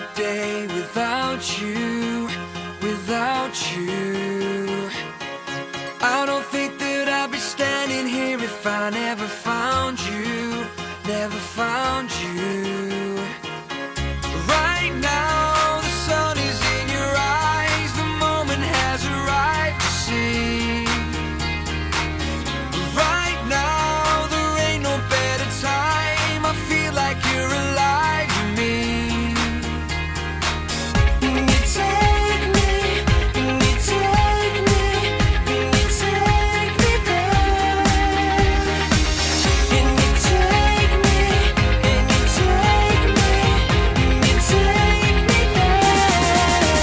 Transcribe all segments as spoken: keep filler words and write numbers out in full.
day without you, without you. I don't think that I'd be standing here if I never found you, never found you. Right now the sun is in your eyes, the moment has arrived to see. Right now there ain't no better time, I feel like you're alive to me. You take me, you take me, you take me back. And you take me, and you take me, you take me back.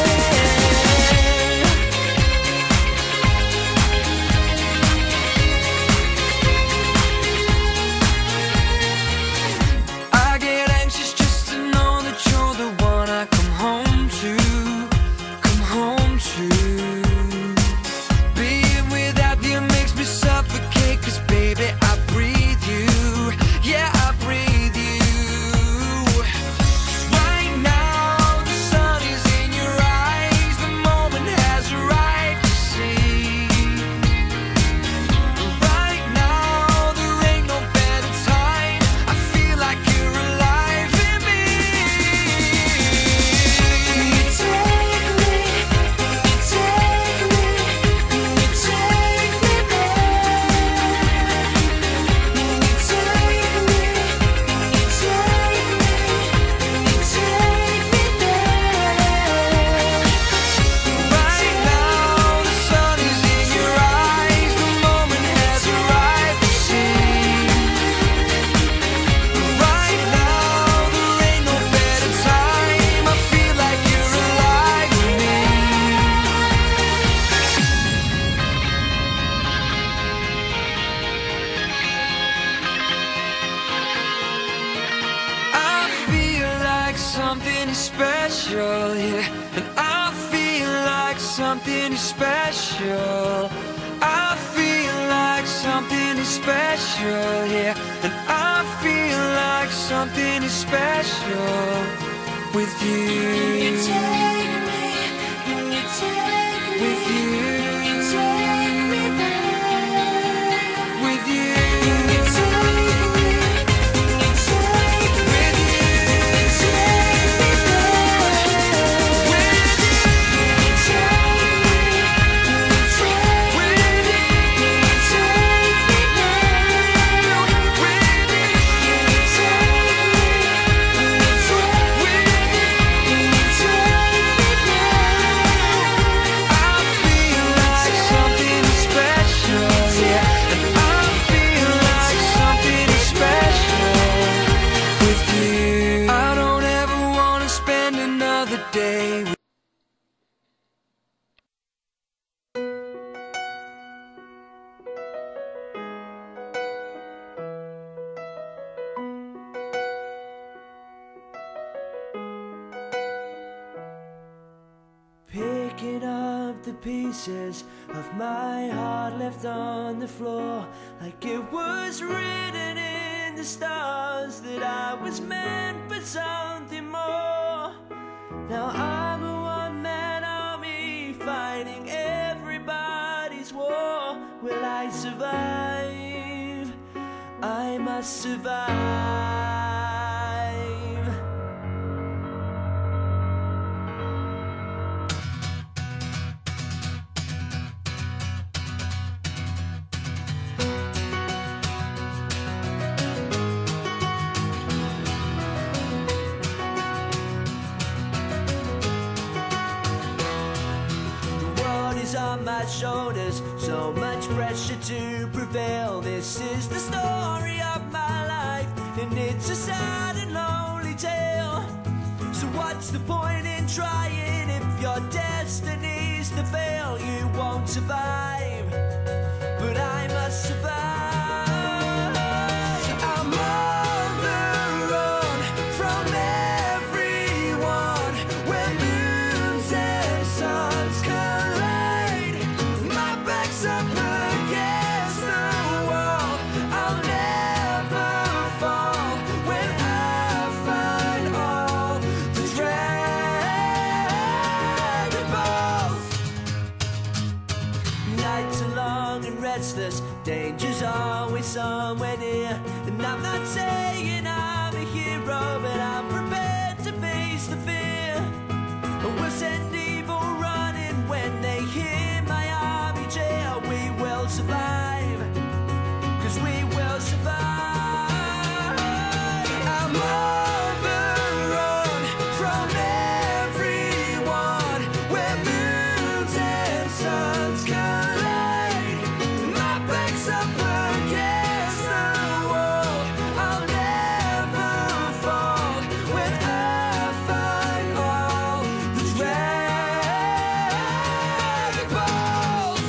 I get anxious just to know that you're the one I come home to, come home to. Being without you makes me suffocate, 'cause baby I breathe you, yeah I breathe you. Right now the sun is in your eyes, the moment has arrived to see. Right now there ain't no better time, I feel like you're alive in me. You take me, you take me, you take me back. You take me, you take me, you take me back. Right now the sun is in your eyes, the moment has arrived to see. Right now there ain't no better time, I feel like you're alive with me. I feel like something is special here, and I feel like something is special. I feel like something is special here, and I feel like something is special with you. You take me, you take me, with you. You take me back, with you. You take me, you take me, with you. You take me back, with you. You take me, you take me, with you. You take me back, with you. You take me, you take me, with you. You take me back. I feel like something is special, yeah, and I feel like something is special with you. I don't ever wanna spend another day with Picking up the pieces of my heart left on the floor, like it was written in the stars that I was meant for something more. Now I'm a one-man army fighting everybody's war. Will I survive? I must survive. On my shoulders, so much pressure to prevail. This is the story of my life, and it's a sad and lonely tale. So what's the point in trying if your destiny's to fail? You won't survive, but I must survive. I'm on the run from everyone where moons and suns collide. My back's up against the wall, I'll never fall when I find all the dread. useless. Danger's always somewhere near. And I'm not saying I'm a hero, but I'm prepared to face the fear. And we'll send evil running when they hear my army jail. We will survive, 'cause we will survive. I'm on the run from everyone, where moons and suns collide. My back's up against the wall. I'll never fall when I find all the Dragon Balls.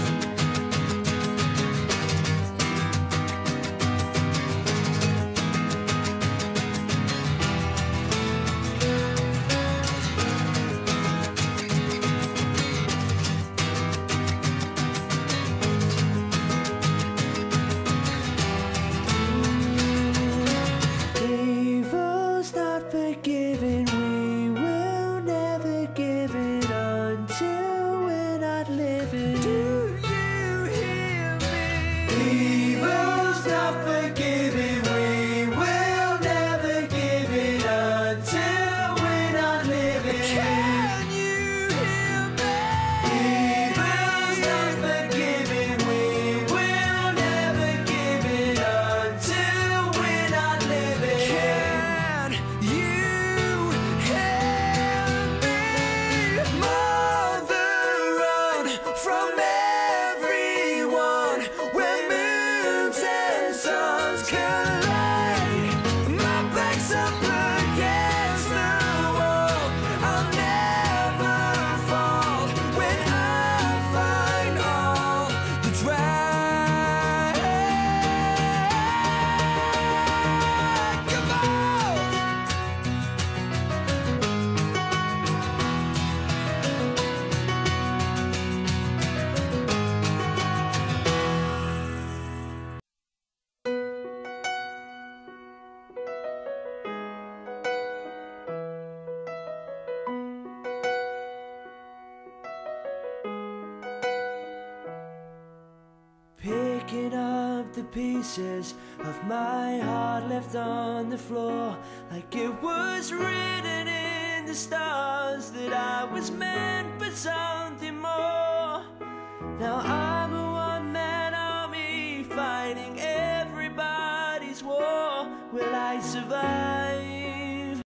Evil's not forgiven, we will never give it until we're not living. Do you hear me? Evil's not forgiven, we will never give it until we're not living. Can you hear me? Evil's not forgiven, we will never give it until we're not living. Can you hear me? Mother, run from everyone, where moons and suns collide. My back's up against the wall. I'll never fall when I find all the Dragon Balls. Picking up the pieces of my heart left on the floor, like it was written in the stars that I was meant for something more. Now I'm a one-man army fighting everybody's war. Will I survive?